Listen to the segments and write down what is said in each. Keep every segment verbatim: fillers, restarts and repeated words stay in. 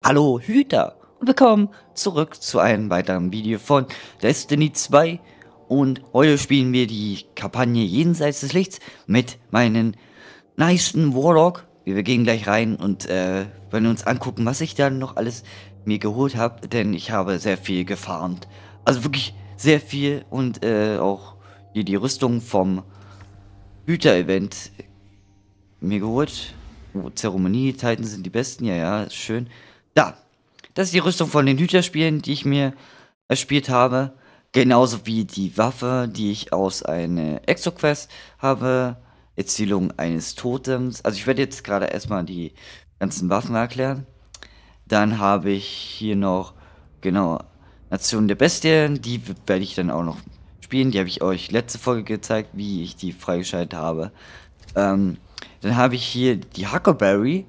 Hallo Hüter und willkommen zurück zu einem weiteren Video von Destiny zwei und heute spielen wir die Kampagne Jenseits des Lichts mit meinen nicen Warlock. Wir gehen gleich rein und äh, werden uns angucken, was ich dann noch alles mir geholt habe, denn ich habe sehr viel gefarmt. Also wirklich sehr viel und äh, auch hier die Rüstung vom Hüter-Event mir geholt. Oh, Zeremonie-Titan sind die besten, ja, ja, ist schön. Da, das ist die Rüstung von den Hüterspielen, die ich mir erspielt habe. Genauso wie die Waffe, die ich aus einer Exo-Quest habe. Erzielung eines Totems. Also ich werde jetzt gerade erstmal die ganzen Waffen erklären. Dann habe ich hier noch, genau, Nation der Bestien. Die werde ich dann auch noch spielen. Die habe ich euch letzte Folge gezeigt, wie ich die freigeschaltet habe. Ähm, dann habe ich hier die Huckleberry.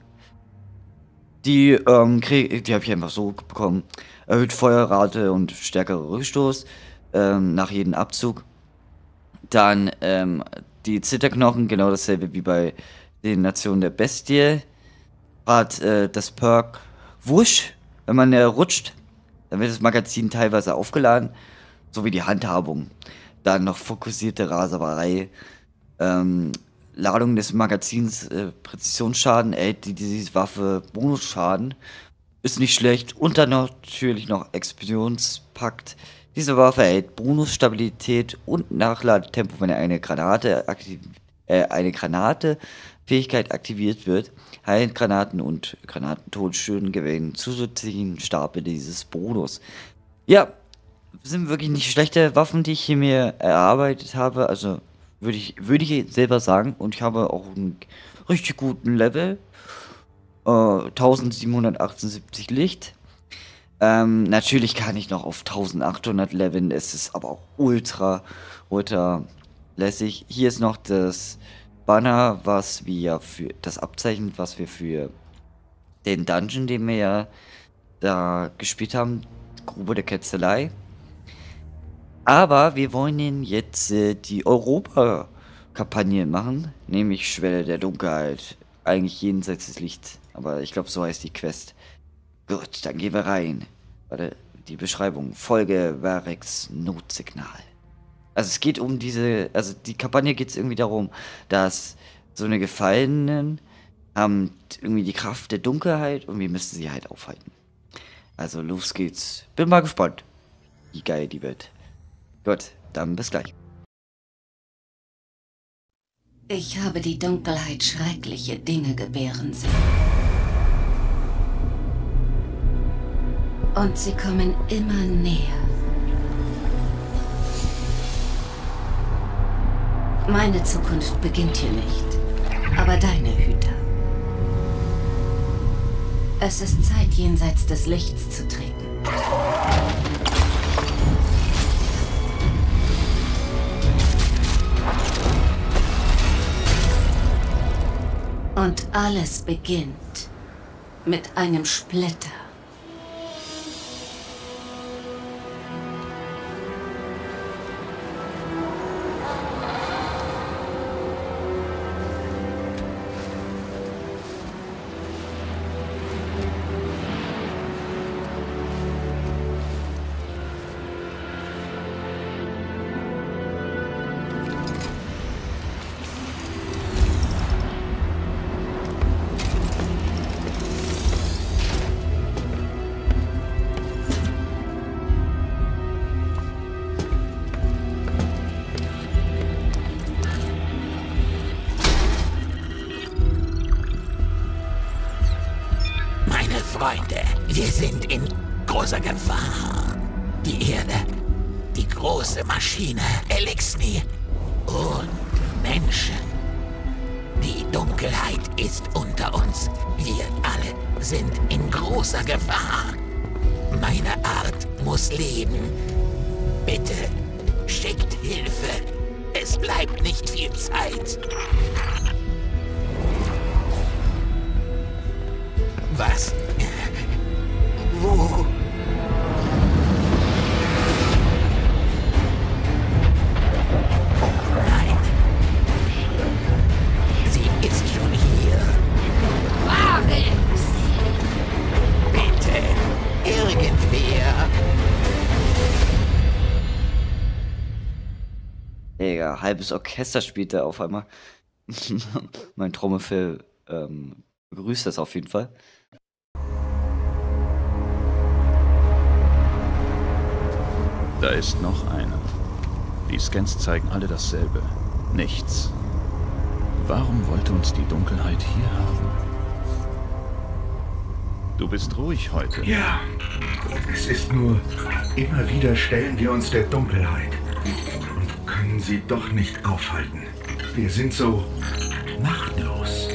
Die, ähm, krieg, die habe ich einfach so bekommen. Erhöht Feuerrate und stärkere Rückstoß ähm, nach jedem Abzug. Dann ähm, die Zitterknochen, genau dasselbe wie bei den Nationen der Bestie. Hat äh, das Perk Wusch. Wenn man äh, rutscht, dann wird das Magazin teilweise aufgeladen. Sowie die Handhabung. Dann noch fokussierte Raserei. Ähm, Ladung des Magazins, äh, Präzisionsschaden, erhält die diese Waffe Bonusschaden. Ist nicht schlecht. Und dann noch, natürlich noch Explosionspakt. Diese Waffe erhält Bonusstabilität und Nachladetempo, wenn eine Granate aktiv äh, eine Granate Fähigkeit aktiviert wird. Heilgranaten und Granatentotschüren gewähren zusätzlichen Stapel dieses Bonus. Ja, sind wirklich nicht schlechte Waffen, die ich hier mir erarbeitet habe. Also würde ich, würde ich selber sagen. Und ich habe auch einen richtig guten Level. Äh, eintausendsiebenhundertachtundsiebzig Licht. Ähm, natürlich kann ich noch auf eintausendachthundert leveln. Es ist aber auch ultra, ultra lässig. Hier ist noch das Banner, was wir für das Abzeichen, was wir für den Dungeon, den wir ja da gespielt haben. Grube der Ketzelei. Aber wir wollen jetzt äh, die Europa-Kampagne machen, nämlich Schwelle der Dunkelheit. Eigentlich jenseits des Lichts, aber ich glaube, so heißt die Quest. Gut, dann gehen wir rein. Warte, die Beschreibung. Folge Varex Notsignal. Also es geht um diese, also die Kampagne geht es irgendwie darum, dass so eine Gefallenen haben irgendwie die Kraft der Dunkelheit und wir müssen sie halt aufhalten. Also los geht's. Bin mal gespannt, wie geil die wird. Gut, dann bis gleich. Ich habe die Dunkelheit schreckliche Dinge gebären sehen. Und sie kommen immer näher. Meine Zukunft beginnt hier nicht, aber deine, Hüter. Es ist Zeit, jenseits des Lichts zu treten. Und alles beginnt mit einem Splitter. Freunde, wir sind in großer Gefahr. Die Erde, die große Maschine, Elixni und Menschen. Die Dunkelheit ist unter uns. Wir alle sind in großer Gefahr. Meine Art muss leben. Bitte, schickt Hilfe. Es bleibt nicht viel Zeit. Was? Wo? Nein. Sie ist schon hier. Varex! Bitte Digga, halbes Orchester spielt da auf einmal. Mein Trommelfell ähm, begrüßt das auf jeden Fall. Da ist noch einer. Die Scans zeigen alle dasselbe. Nichts. Warum wollte uns die Dunkelheit hier haben? Du bist ruhig heute. Ja, es ist nur, immer wieder stellen wir uns der Dunkelheit und können sie doch nicht aufhalten. Wir sind so machtlos.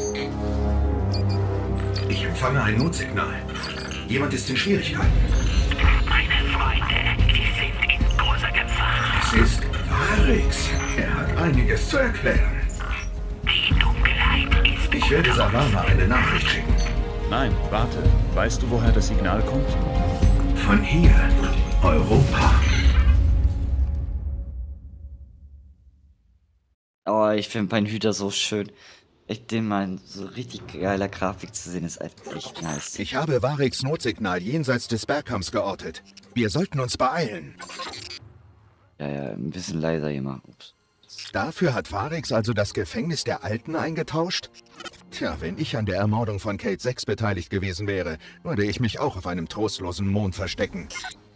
Ich empfange ein Notsignal. Jemand ist in Schwierigkeiten. Meine Freunde, wir sind in großer Gefahr. Es ist Varix. Er hat einiges zu erklären. Die Dunkelheit ist... Ich werde Savannah eine Nachricht schicken. Nein, warte. Weißt du, woher das Signal kommt? Von hier, Europa. Oh, ich finde meinen Hüter so schön. Ich den mal in so richtig geiler Grafik zu sehen, ist echt nice. Ich habe Varix Notsignal jenseits des Bergkamms geortet. Wir sollten uns beeilen. Ja, ja, ein bisschen leiser hier mal. Ups. Dafür hat Varix also das Gefängnis der Alten eingetauscht? Tja, wenn ich an der Ermordung von Kate sechs beteiligt gewesen wäre, würde ich mich auch auf einem trostlosen Mond verstecken.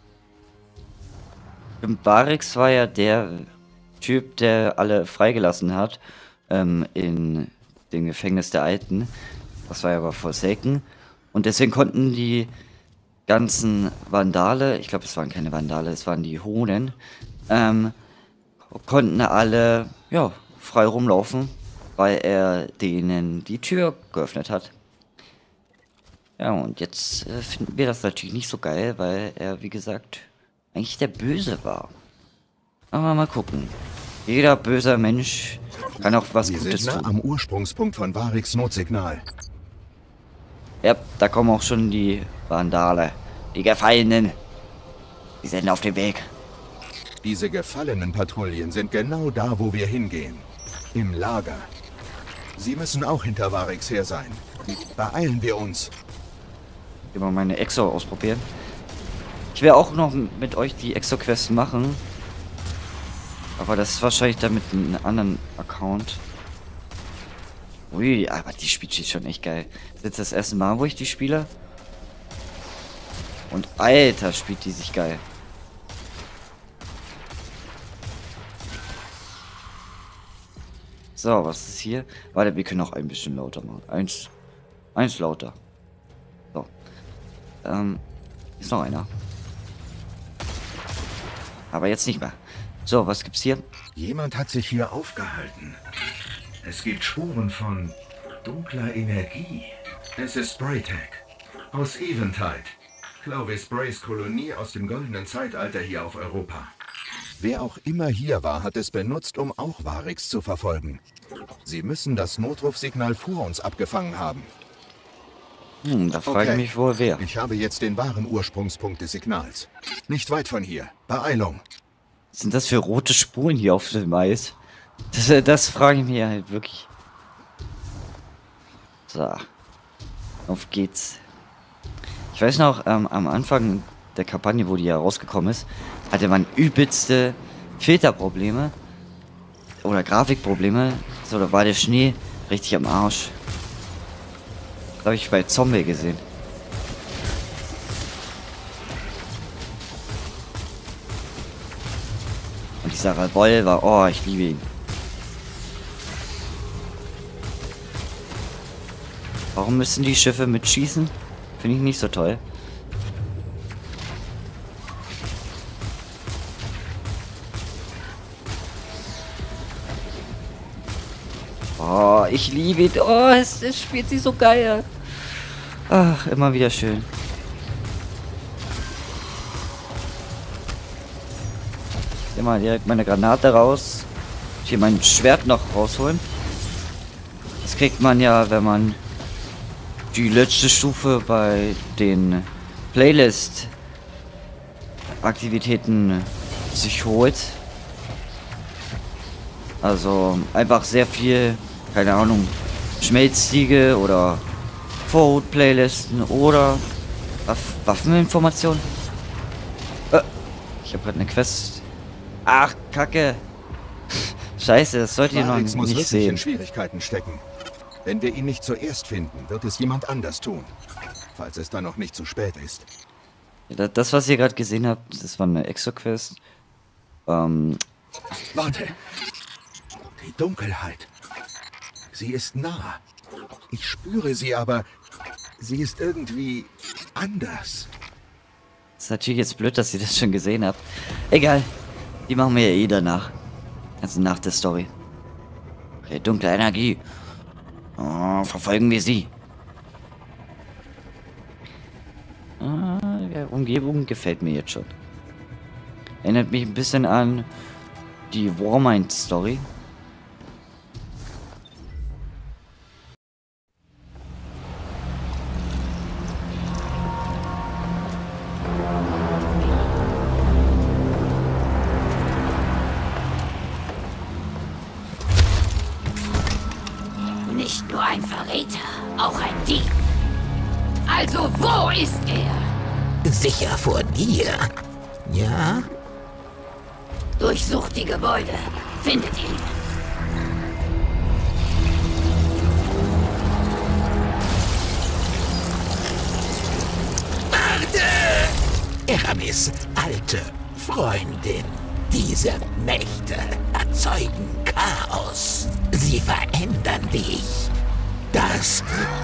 Und Varix war ja der Typ, der alle freigelassen hat, ähm, in dem Gefängnis der Alten. Das war ja aber Forsaken. Und deswegen konnten die ganzen Vandale, ich glaube, es waren keine Vandale, es waren die Hohnen, ähm, konnten alle, ja, frei rumlaufen, weil er denen die Tür geöffnet hat. Ja, und jetzt äh, finden wir das natürlich nicht so geil, weil er, wie gesagt, eigentlich der Böse war. Aber mal gucken. Jeder böser Mensch kann auch was Wir Gutes sind nah tun. am Ursprungspunkt von Varix Notsignal. Ja, da kommen auch schon die Vandale. Die Gefallenen. Die sind auf dem Weg. Diese gefallenen Patrouillen sind genau da, wo wir hingehen. Im Lager. Sie müssen auch hinter Varix her sein. Beeilen wir uns. Immer meine Exo ausprobieren. Ich werde auch noch mit euch die Exo-Quests machen. Aber das ist wahrscheinlich dann mit einem anderen Account. Ui, aber die spielt sich schon echt geil. Das ist jetzt das erste Mal, wo ich die spiele. Und Alter, spielt die sich geil. So, was ist hier? Warte, wir können auch ein bisschen lauter machen. Eins, eins lauter. So. Ähm, ist noch einer. Aber jetzt nicht mehr. So, was gibt's hier? Jemand hat sich hier aufgehalten. Es gibt Spuren von dunkler Energie. Es ist Spraytag aus Eventide. Clovis Sprays Kolonie aus dem goldenen Zeitalter hier auf Europa. Wer auch immer hier war, hat es benutzt, um auch Varix zu verfolgen. Sie müssen das Notrufsignal vor uns abgefangen haben. Hm, da frage ich Okay. mich wohl wer. Ich habe jetzt den wahren Ursprungspunkt des Signals. Nicht weit von hier. Beeilung. Was sind das für rote Spuren hier auf dem Eis? Das, äh, das frage ich mich halt wirklich. So. Auf geht's. Ich weiß noch, ähm, am Anfang der Kampagne, wo die ja rausgekommen ist, hatte man übelste Filterprobleme. Oder Grafikprobleme. So, da war der Schnee richtig am Arsch. Das habe ich bei Zombie gesehen. Und dieser Revolver, oh, ich liebe ihn. Warum müssen die Schiffe mitschießen? Finde ich nicht so toll. Oh, ich liebe ihn. Oh, es, es spielt sie so geil. Ach, immer wieder schön. Hier mal direkt meine Granate raus. Hier mein Schwert noch rausholen. Das kriegt man ja, wenn man die letzte Stufe bei den Playlist-Aktivitäten sich holt. Also einfach sehr viel, keine Ahnung, Schmelztiegel oder Vorhut-Playlisten oder Waff Waffeninformationen. Äh, ich habe gerade eine Quest. Ach, Kacke. Scheiße, das sollt ihr noch Varix muss nicht wirklich in sehen. Schwierigkeiten stecken. Wenn wir ihn nicht zuerst finden, wird es jemand anders tun. Falls es dann noch nicht zu spät ist. Das, was ihr gerade gesehen habt, das war eine Exo-Quest. Ähm, Warte! Die Dunkelheit. Sie ist nah. Ich spüre sie, aber sie ist irgendwie anders. ist natürlich jetzt blöd, dass ihr das schon gesehen habt. Egal, die machen wir ja eh danach. Also nach der Story. Okay, dunkle Energie. Oh, verfolgen wir sie. Ah, die Umgebung gefällt mir jetzt schon. Erinnert mich ein bisschen an die Warmind-Story. Nicht nur ein Verräter, auch ein Dieb. Also wo ist er? Sicher vor dir. Ja? Durchsucht die Gebäude. Findet ihn. Warte! Eramis, alte Freundin. Diese Mächte erzeugen Chaos. Sie verändern dich. Das...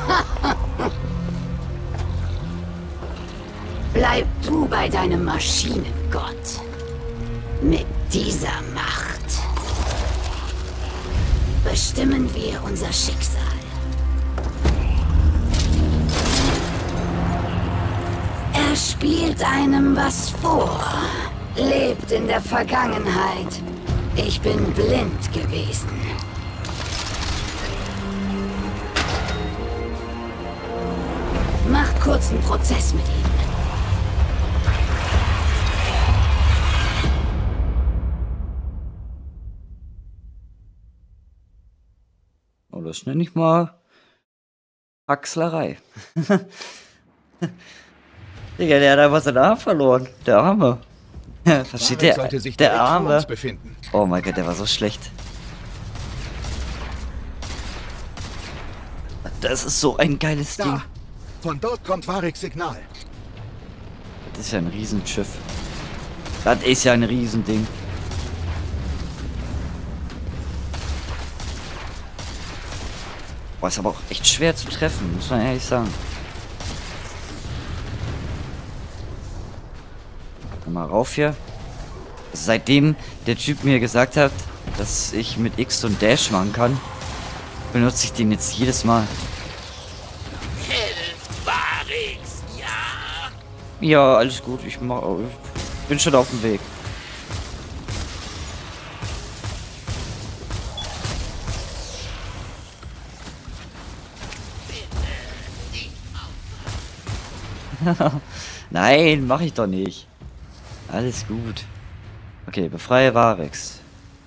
Bleib du bei deinem Maschinengott. Mit dieser Macht bestimmen wir unser Schicksal. Er spielt einem was vor, lebt in der Vergangenheit. Ich bin blind gewesen. Macht kurzen Prozess mit ihm. Oh, das nenne ich mal Haxlerei. Digga, der hat einfach seinen Arm verloren. Der Arme. Versteht der? Sollte sich Der direkt vor Arme. uns befinden. Oh mein Gott, der war so schlecht. Das ist so ein geiles Ding. Da! Von dort kommt Varix Signal. Das ist ja ein Riesenschiff. Das ist ja ein Riesending. Boah, ist aber auch echt schwer zu treffen, muss man ehrlich sagen. Mal rauf hier. Seitdem der Typ mir gesagt hat, dass ich mit X und Dash machen kann, benutze ich den jetzt jedes Mal. Hilft Varix, ja? Ja, alles gut, ich mach, ich bin schon auf dem Weg. Nein, mach ich doch nicht. Alles gut. Okay, befreie Varix.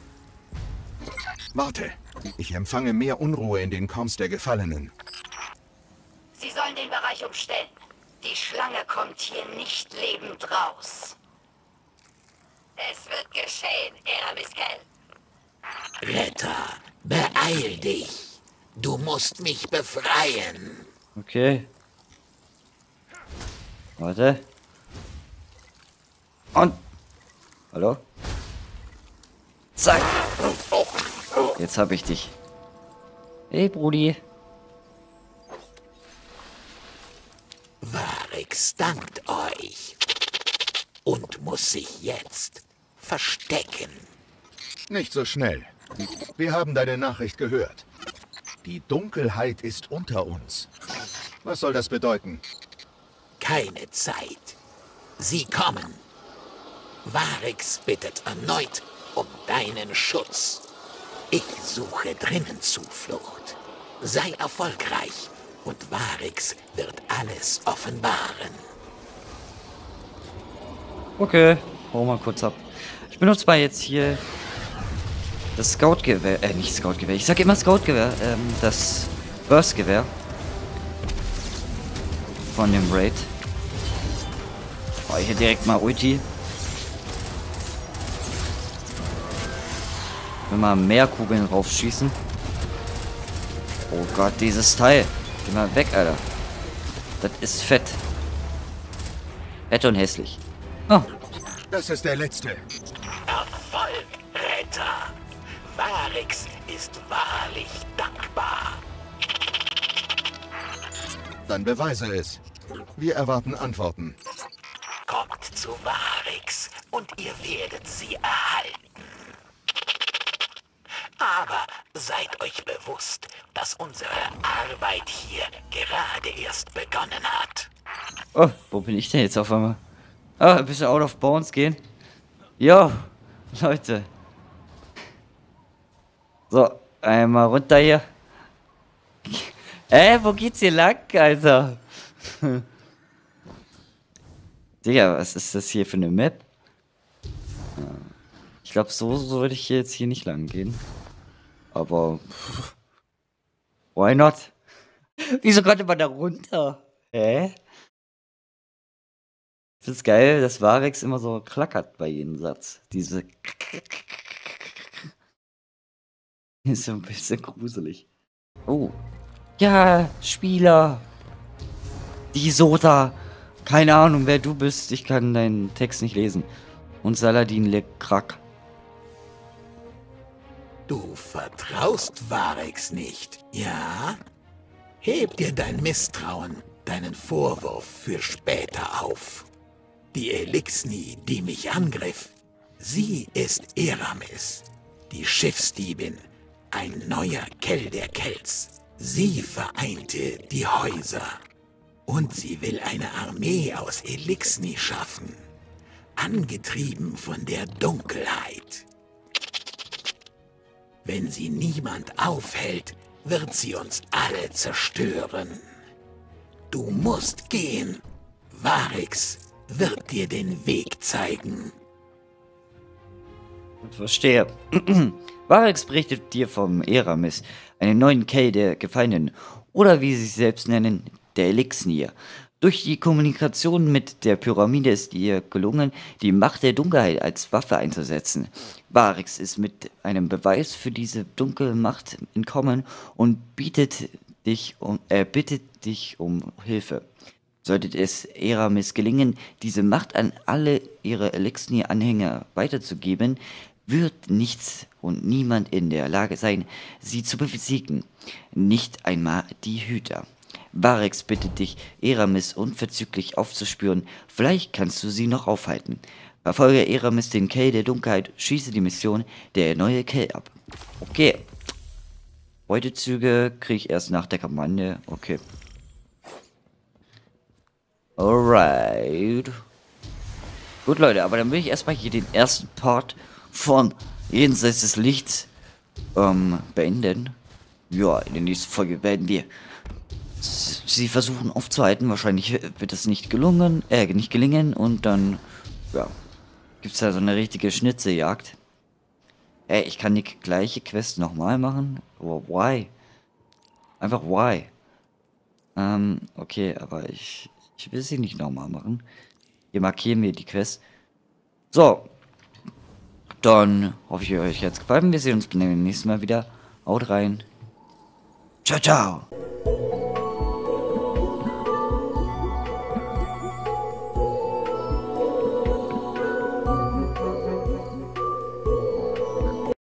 Warte. Ich empfange mehr Unruhe in den Comms der Gefallenen. Sie sollen den Bereich umstellen. Die Schlange kommt hier nicht lebend raus. Es wird geschehen, Eramis Kell. Retter, beeil dich. Du musst mich befreien. Okay. Warte. Und. Hallo? Zack. Jetzt hab ich dich. Hey, Brudi. Varix dankt euch. Und muss sich jetzt verstecken. Nicht so schnell. Wir haben deine Nachricht gehört. Die Dunkelheit ist unter uns. Was soll das bedeuten? Keine Zeit. Sie kommen. Varix bittet erneut um deinen Schutz. Ich suche drinnen Zuflucht. Sei erfolgreich und Varix wird alles offenbaren. Okay, hau mal kurz ab. Ich benutze mal jetzt hier das Scout-Gewehr, äh, nicht Scout-Gewehr, ich sag immer Scout-Gewehr, ähm, das Burst-Gewehr von dem Raid. Oh, hier direkt mal Ulti. Wenn wir mehr Kugeln raufschießen. Oh Gott, dieses Teil. Geh mal weg, Alter. Das ist fett. Fett und hässlich. Oh. Das ist der letzte. Erfolg, Retter. Varix ist wahrlich dankbar. Dann beweise es. Wir erwarten Antworten. Kommt zu Varix und ihr werdet sie erhalten. Aber seid euch bewusst, dass unsere Arbeit hier gerade erst begonnen hat. Oh, wo bin ich denn jetzt auf einmal? Ah, ein bisschen out of bounds gehen. Jo, Leute. So, einmal runter hier. Äh, wo geht's hier lang, Alter? Digga, was ist das hier für eine Map? Ich glaube, so, so würde ich jetzt hier nicht lang gehen. Aber... Why not? Wieso konnte man da runter? Hä? Ich find's geil, dass Varix immer so klackert bei jedem Satz. Diese... Ist so ein bisschen gruselig. Oh. Ja, Spieler. Die Sota. Keine Ahnung, wer du bist. Ich kann deinen Text nicht lesen. Und Saladin le Krak. Du vertraust Varix nicht, ja? Heb dir dein Misstrauen, deinen Vorwurf für später auf. Die Elixni, die mich angriff, sie ist Eramis, die Schiffsdiebin, ein neuer Kell der Kells. Sie vereinte die Häuser. Und sie will eine Armee aus Elixni schaffen, angetrieben von der Dunkelheit. Wenn sie niemand aufhält, wird sie uns alle zerstören. Du musst gehen. Varix wird dir den Weg zeigen. Verstehe. Varix berichtet dir vom Eramis, einen neuen Kell der Gefallenen, oder wie sie sich selbst nennen, der Elixir. Durch die Kommunikation mit der Pyramide ist ihr gelungen, die Macht der Dunkelheit als Waffe einzusetzen. Varix ist mit einem Beweis für diese dunkle Macht entkommen und bietet dich um, äh, bittet dich um Hilfe. Sollte es Eramis gelingen, diese Macht an alle ihre Elixir-Anhänger weiterzugeben, wird nichts und niemand in der Lage sein, sie zu besiegen. Nicht einmal die Hüter. Varix bittet dich, Eramis unverzüglich aufzuspüren. Vielleicht kannst du sie noch aufhalten. Verfolge Eramis den Kell der Dunkelheit, schieße die Mission der neue Kell ab. Okay. Beutezüge kriege ich erst nach der Kampagne. Okay. Alright. Gut, Leute, aber dann will ich erstmal hier den ersten Part von Jenseits des Lichts ähm, beenden. Ja, in der nächsten Folge werden wir sie versuchen aufzuhalten. Wahrscheinlich wird es nicht gelungen, äh, nicht gelingen. Und dann, ja, gibt es da so eine richtige Schnitzeljagd. Ey, ich kann die gleiche Quest nochmal machen? Oh, why? Einfach why? Ähm, okay, aber ich, ich will sie nicht nochmal machen. Hier markieren wir die Quest. So. Dann hoffe ich, euch jetzt gefallen. Wir sehen uns beim nächsten Mal wieder. Haut rein. Ciao, ciao.